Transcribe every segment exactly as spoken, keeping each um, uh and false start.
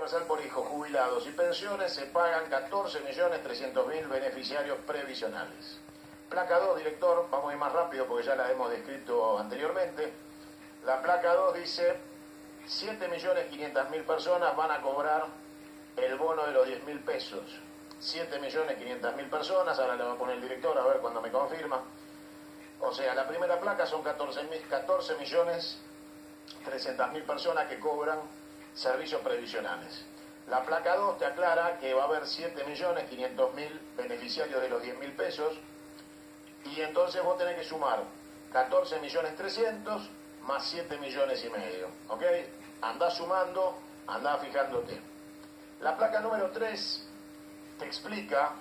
Universal por Hijo, jubilados y pensiones, se pagan catorce millones trescientos mil beneficiarios previsionales. Placa dos, director, vamos a ir más rápido porque ya la hemos descrito anteriormente. La placa dos dice siete millones quinientas mil personas van a cobrar el bono de los diez mil pesos. siete millones quinientas mil personas, ahora le voy a poner el director a ver cuando me confirma. O sea, la primera placa son catorce millones trescientas mil personas que cobran servicios previsionales. La placa dos te aclara que va a haber siete millones quinientos mil beneficiarios de los diez mil pesos y entonces vos tenés que sumar catorce millones trescientos más siete millones y medio. ¿Ok? Andá sumando, andá fijándote. La placa número tres te explica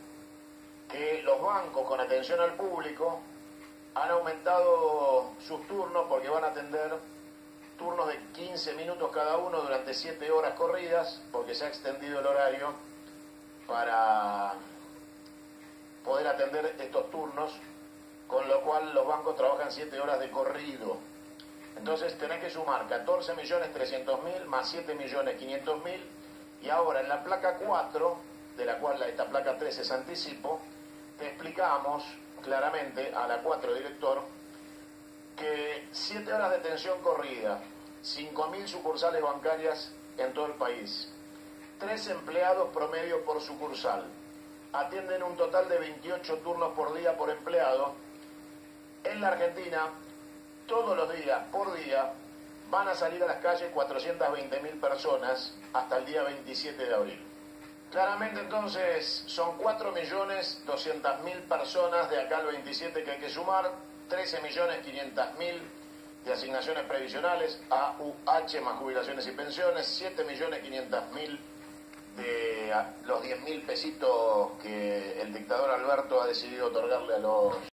que los bancos con atención al público han aumentado sus turnos porque van a atender turnos de quince minutos cada uno durante siete horas corridas, porque se ha extendido el horario para poder atender estos turnos, con lo cual los bancos trabajan siete horas de corrido. Entonces tenés que sumar catorce millones trescientos mil más siete millones quinientos mil, y ahora en la placa cuatro, de la cual esta placa tres es anticipo, te explicamos claramente a la cuatro, director, que siete horas de atención corrida, cinco mil sucursales bancarias en todo el país, tres empleados promedio por sucursal, atienden un total de veintiocho turnos por día por empleado. En la Argentina, todos los días, por día, van a salir a las calles cuatrocientas veinte mil personas hasta el día veintisiete de abril. Claramente entonces son cuatro millones doscientas mil personas de acá al veintisiete que hay que sumar, trece millones quinientos mil de asignaciones previsionales, A U H más jubilaciones y pensiones, siete millones quinientos mil de los diez mil pesitos que el dictador Alberto ha decidido otorgarle a los